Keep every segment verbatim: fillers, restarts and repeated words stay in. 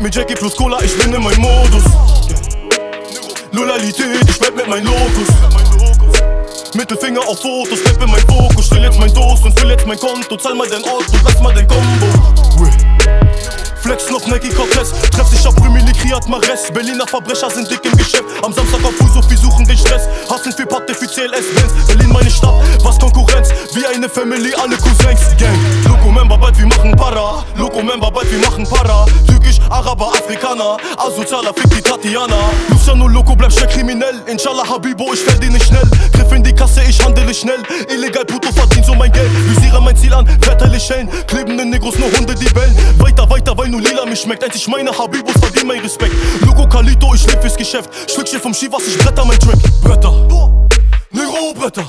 Gib mir Jackie plus Cola, ich bin in meinem Modus. Loyalität, ich bleib mit meinem Lokus. Mittelfinger auf Fotos, steppe mein Fokus. Still jetzt mein Toast und füll jetzt mein Konto. Zahl mal dein Ort und lass mal dein Kombo. Flex noch Nike Cortez, treff sich auf Rümili, Kriat Mares. Berliner Verbrecher sind dick im Geschäft. Am Samstag auf Fuß, wir suchen den Stress. Hassen für Patte, für C L S Benz. Berlin meine Stadt, was Konkurrenz? Wie eine Family, alle Cousins. Gang, Loco-Member, bald wir machen Para. Loco-Member, bald wir machen Para. Türkisch, Araber, Afrikaner. Asozialer, fick die Tatiana. Luciano Loco, bleib schnell kriminell. Inshallah Habibo, ich werde nicht schnell. Griff in die Kasse, ich handele schnell. Illegal, Puto, verdient so mein Geld. Visiere mein Ziel an, verteile Schellen. Klebende Negros, nur Hunde, die bellen. Weiter, weiter, weil nur lila mich schmeckt. Einzig meine Habibos verdienen mein Respekt. Loco Kalito, ich leb fürs Geschäft. Schwick vom Skivas, ich bretter mein Track. Bretter, Negro Bretter.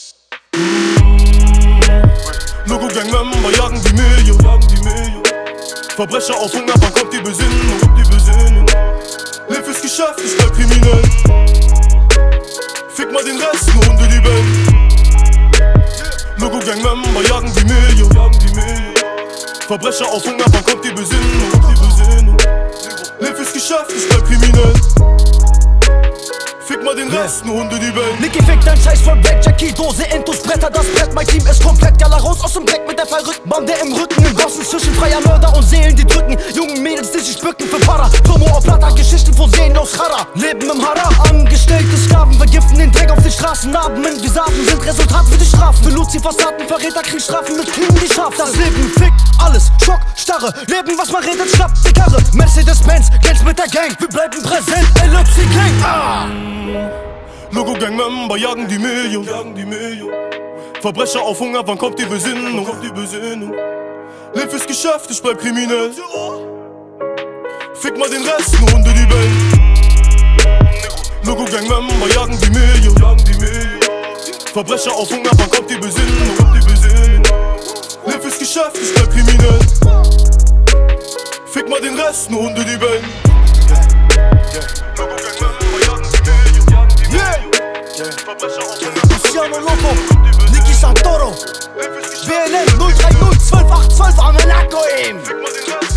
Loco Gang Member, jagen die Million. Verbrecher auf Hunger, wann kommt die Besinnung? Leb fürs Geschäft, ich bleib kriminell. Fick mal den Rest, nur Hunde, die bellen. Loco Gang Member, jagen die Million. Verbrecher auf Hunger, wann kommt die Besinnung? Leb fürs Geschäft, ich bleib kriminell. Fick mal den Rest, nur Hunde, die bellen. Niki fickt dein Scheiß voll Black, Jackie, Dose, Intus, Bretter, das Brett. Mein Team ist komplett, Gala raus aus dem Dreck mit der verrückten Bande im Rücken. Im Gossen zwischen freier Mörder und Seelen, die drücken. Jungen Mädels, die sich bücken für Para. Promo auf Plata, Geschichten von Seelen aus Chara. Leben im Haram, angestellte Sklaven vergiften den Dreck auf den Straßen. Narben in Visagen sind Resultat für die Strafen. Für Luzifers Taten, Verräter, Kriegsstrafen mit Klingen, die scharf. Das Leben fickt alles, Schock, Starre. Leben, was man redet, schnappt die Karre. Mercedes-Benz, Geld mit der Gang. Wir bleiben präsent, Ellipse Gang. Ah! Loco Gang Member, jagen die Million. Verbrecher auf Hunger, wann kommt die Besinnung? Leb fürs Geschäft, ich bleib kriminell. Fick mal den Rest, nur Hunde, die bellen. Loco Gang Member, jagen die Million. Verbrecher auf Hunger, wann kommt die Besinnung? Leb fürs Geschäft, ich bleib kriminell. Fick mal den Rest, nur Hunde, die bellen. Luciano Loco, Niki Santoro, B N N null drei null zwölf acht zwölf am Monaco.